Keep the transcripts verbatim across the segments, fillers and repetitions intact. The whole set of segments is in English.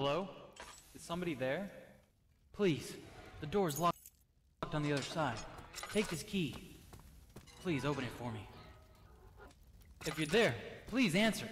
Hello? Is somebody there? Please, the door's locked on the other side. Take this key. Please open it for me. If you're there, please answer.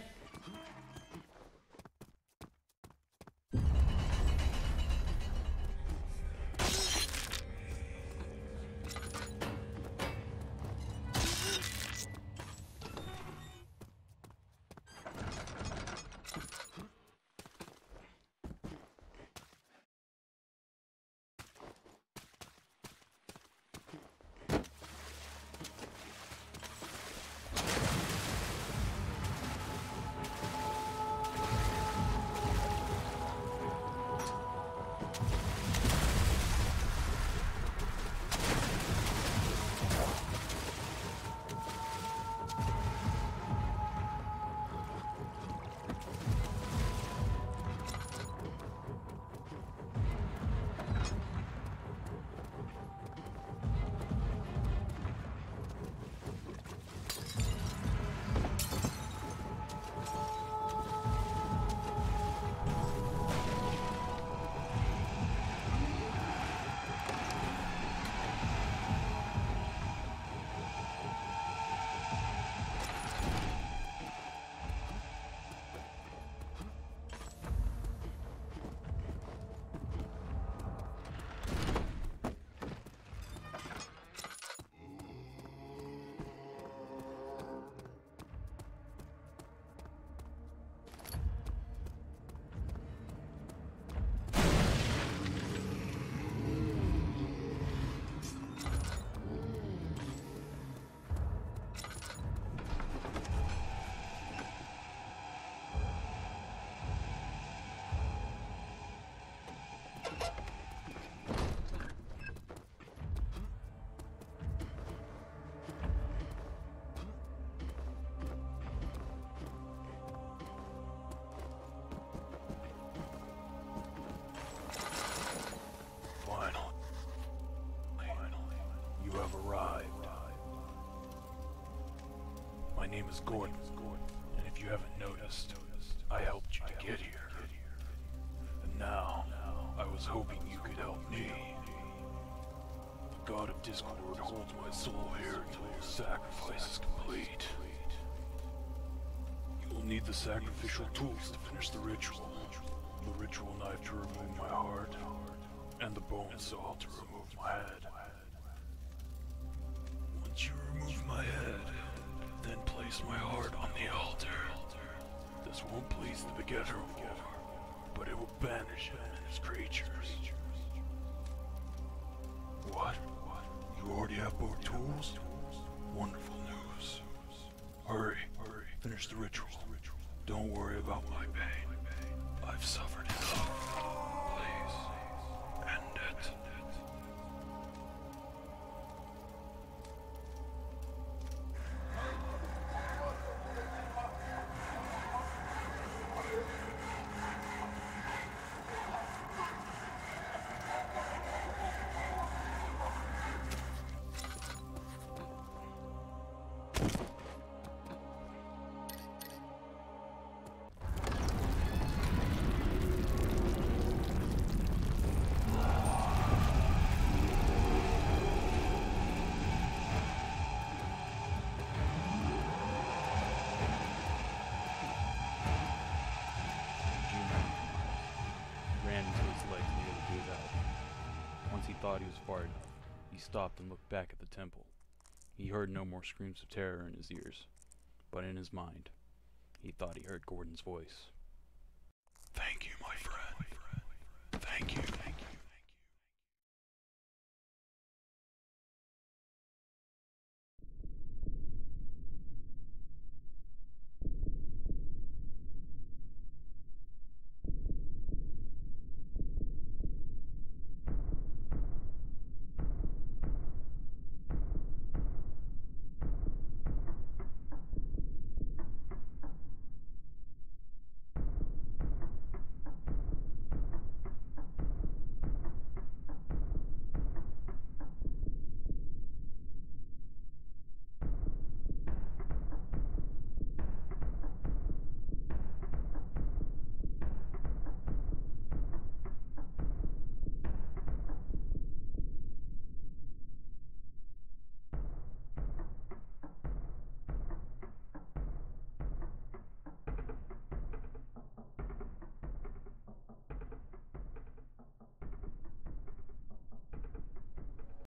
Arrived. My name is Gordon, and if you haven't noticed, I helped you to get here. And now, I was hoping you could help me. The God of Discord holds my soul here until the sacrifice is complete. You will need the sacrificial tools to finish the ritual. The ritual knife to remove my heart, and the bone saw to remove my head. Once you remove my head, then place my heart on the altar. This won't please the Begetter of War, but it will banish him and his creatures. What? You already have both tools? Wonderful news. Hurry, hurry, finish the ritual. Don't worry about my pain. I've suffered enough. Please, end it. Once he thought he was far enough, he stopped and looked back at the temple. He heard no more screams of terror in his ears, but in his mind, he thought he heard Gordon's voice. Thank you, my friend. Thank you.